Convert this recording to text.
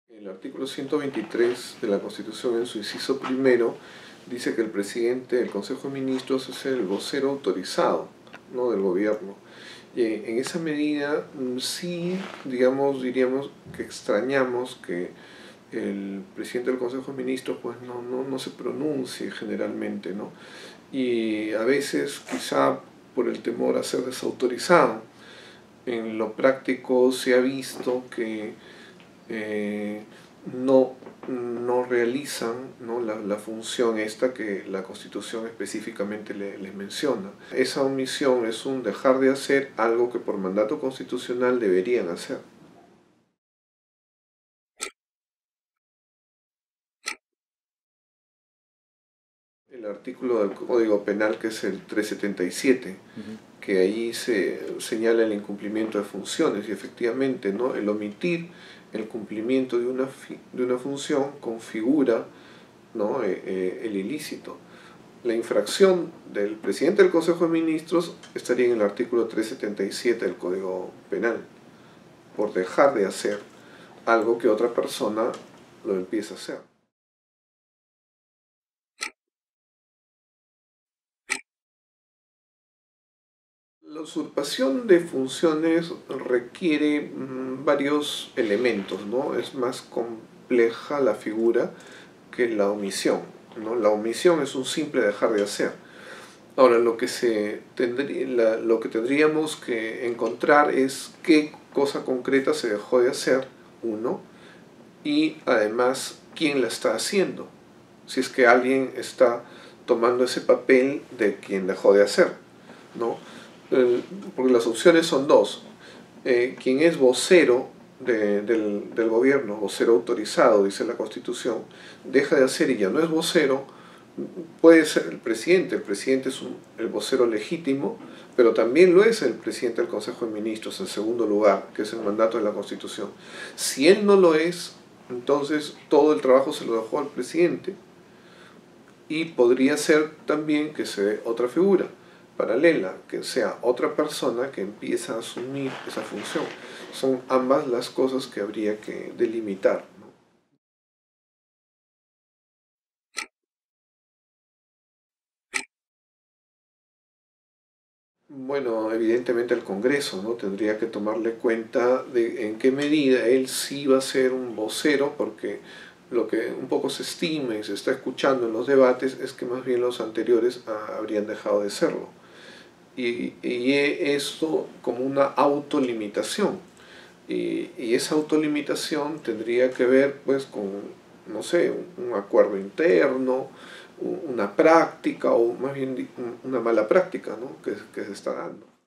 El artículo 123 de la Constitución, en su inciso primero, dice que el presidente del Consejo de Ministros es el vocero autorizado, ¿no?, del gobierno. Y en esa medida sí, diríamos que extrañamos que el presidente del Consejo de Ministros pues no se pronuncie generalmente, ¿no? Y a veces quizá por el temor a ser desautorizado. En lo práctico se ha visto que no realizan, ¿no?, la función esta que la Constitución específicamente les menciona. Esa omisión es un dejar de hacer algo que por mandato constitucional deberían hacer. El artículo del Código Penal, que es el 377, que ahí se señala el incumplimiento de funciones, y efectivamente, ¿no?, el omitir el cumplimiento de una función configura, ¿no?, el ilícito. La infracción del presidente del Consejo de Ministros estaría en el artículo 377 del Código Penal, por dejar de hacer algo que otra persona lo empieza a hacer. La usurpación de funciones requiere varios elementos, ¿no? Es más compleja la figura que la omisión, ¿no? La omisión es un simple dejar de hacer. Ahora, lo que tendríamos que encontrar es qué cosa concreta se dejó de hacer, uno, y además quién la está haciendo. Si es que alguien está tomando ese papel de quien dejó de hacer, ¿no? Porque las opciones son dos. Quien es vocero del gobierno, vocero autorizado, dice la Constitución, deja de hacer y ya no es vocero. Puede ser el presidente es el vocero legítimo, pero también lo es el presidente del Consejo de Ministros, en segundo lugar, que es el mandato de la Constitución. Si él no lo es, entonces todo el trabajo se lo dejó al presidente. Y podría ser también que se dé otra figura paralela, que sea otra persona que empieza a asumir esa función. Son ambas las cosas que habría que delimitar, ¿no? Bueno, evidentemente el Congreso, ¿no?, tendría que tomarle cuenta de en qué medida él sí va a ser un vocero, porque lo que un poco se estima y se está escuchando en los debates es que más bien los anteriores habrían dejado de serlo. Y esto como una autolimitación. Y esa autolimitación tendría que ver pues con, no sé, un acuerdo interno, una práctica o más bien una mala práctica, ¿no?, que se está dando.